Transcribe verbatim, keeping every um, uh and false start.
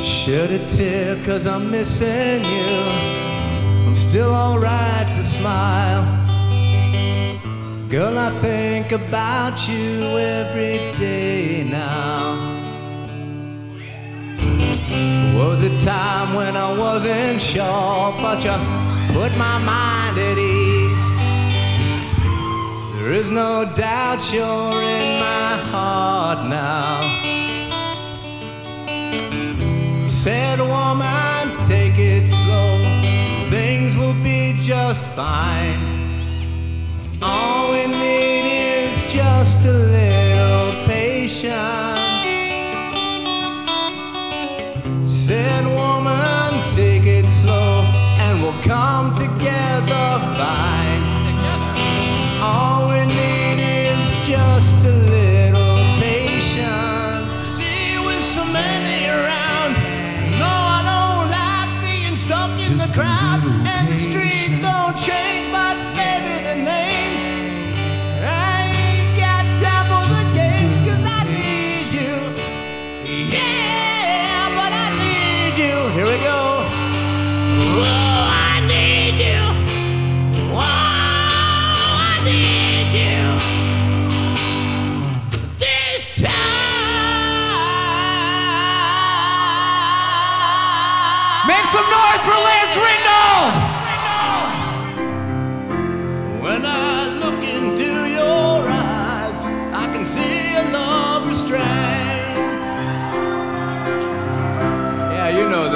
Shed a tear cause I'm missing you. I'm still alright to smile. Girl, I think about you every day now. Was a time when I wasn't sure, but you put my mind at ease. There is no doubt you're in my heart now. Said, woman, take it slow, things will be just fine. All we need is just a little patience. Said, woman, take it slow, and we'll come together fine. All we need is just a little patience. See, with so many around, no, I don't like being stuck in the crowd. And the streets don't change, but baby, the names. I ain't got time for the games, cause I need you. Yeah, but I need you. Here we go. Whoa, I need you. Whoa, I need you. This time. Make some noise for Lance Ringnald! When I look into your eyes, I can see a love restrained. Yeah, you know